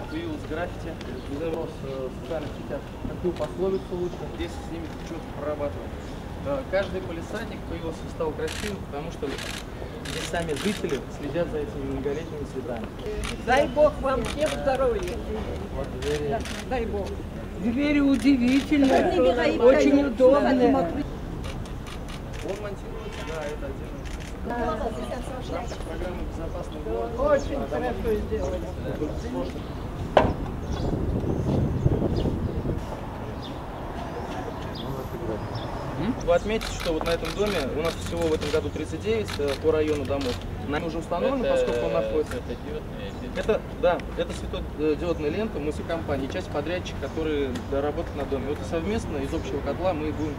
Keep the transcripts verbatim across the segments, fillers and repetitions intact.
появилось граффити, вопрос в социальных сетях, какую пословицу лучше, здесь с ними четко прорабатываем. Каждый полисадник появился стал красивым, потому что здесь сами жители следят за этими многолетними цветами. Дай Бог вам всем здоровья. Вот двери. Да, дай Бог. Двери удивительные, очень удобные. Он монтируется, да, это отдельно. В рамках программы «Безопасный город». Очень хорошо сделали. Вы отметите, что вот на этом доме у нас всего в этом году тридцать девять по району домов. Нами уже установлено, это, поскольку он находится. Это диодные? Это, да, это светодиодная лента, мы все компании, часть подрядчиков, которые работают на доме. Вот и совместно из общего котла мы будем.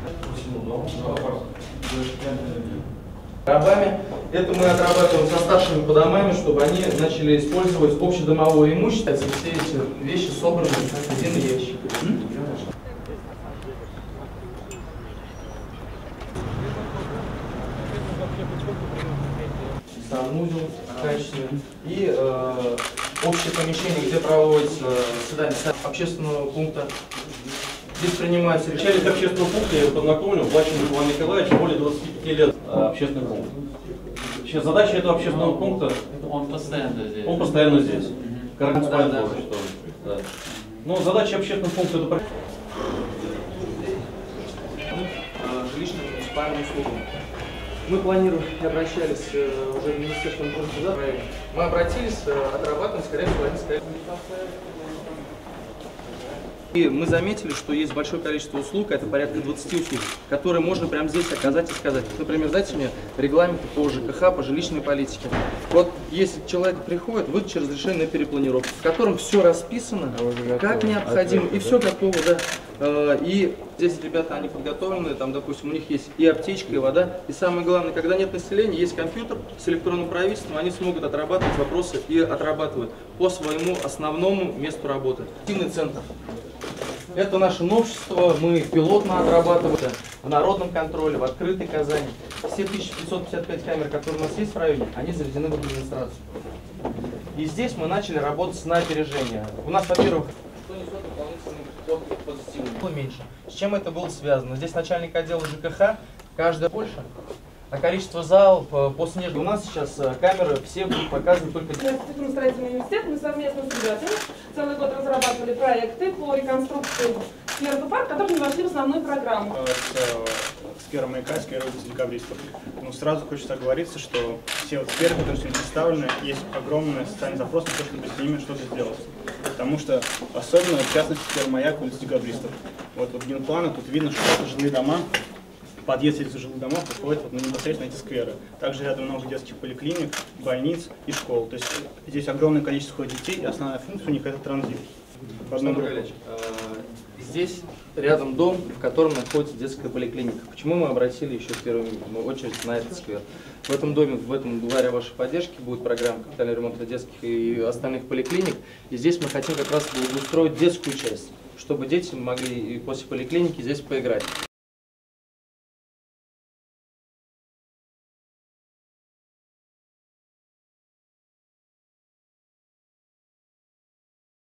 Рабами. Это мы отрабатываем со старшими по домам, чтобы они начали использовать общедомовое имущество. Все эти вещи собраны в один ящик. Санузел качественный и э, общее помещение, где проводится заседание общественного пункта. Здесь принимаются решения. Начальник общественного пункта, я познакомлю, Плаченов Иван Николаевич, более двадцати пяти лет общественный пункт. Сейчас задача этого общественного пункта, он постоянно здесь. Он постоянно здесь. Да, да, да. Да. Но задача общественного пункта это жилищным муниципальным услугам. Мы планируем, обращались э, уже в Министерство труда. Мы обратились, э, отрабатываем, скорее всего, они скорее. И мы заметили, что есть большое количество услуг, это порядка двадцати услуг, которые можно прямо здесь оказать и сказать. Например, дайте мне регламенты по ЖКХ, по жилищной политике. Вот если человек приходит, выдача разрешения на перепланировку, в котором все расписано, как необходимо, и все готово, да. И здесь ребята, они подготовлены, там, допустим, у них есть и аптечка, и вода. И самое главное, когда нет населения, есть компьютер с электронным правительством, они смогут отрабатывать вопросы и отрабатывают по своему основному месту работы. Активный центр. Это наше новшество, мы пилотно отрабатываем в народном контроле, в открытой Казани. Все тысяча пятьсот пятьдесят пять камер, которые у нас есть в районе, они заведены в администрацию. И здесь мы начали работать на опережение. У нас, во-первых, что несет дополнительный позитивный, было меньше. С чем это было связано? Здесь начальник отдела ЖКХ, каждая больше. А количество залов по снежу. У нас сейчас камеры все будут показывать только... Архитектурно-строительный университет, мы совместно с ребятами целый год разрабатывали проекты по реконструкции сквера парка, которые не вошли в основную программу. С сквера Маяка, сквера улицы Декабристов. Ну, сразу хочется оговориться, что все вот скверы, которые сегодня представлены, есть огромный социальный запрос на то, чтобы с ними что-то сделать. Потому что, особенно, в частности, сквер Маяк, улица Декабристов. Вот, вот генплана, тут видно, что это жилые дома. Подъезд этих жилых домов выходит вот, ну, непосредственно эти скверы. Также рядом много детских поликлиник, больниц и школ. То есть здесь огромное количество детей, и основная функция у них это транзит. Здесь рядом дом, в котором находится детская поликлиника. Почему мы обратили еще в первую очередь на этот сквер? В этом доме, в этом бульваре вашей поддержки будет программа капитального ремонта детских и остальных поликлиник. И здесь мы хотим как раз устроить детскую часть, чтобы дети могли и после поликлиники здесь поиграть.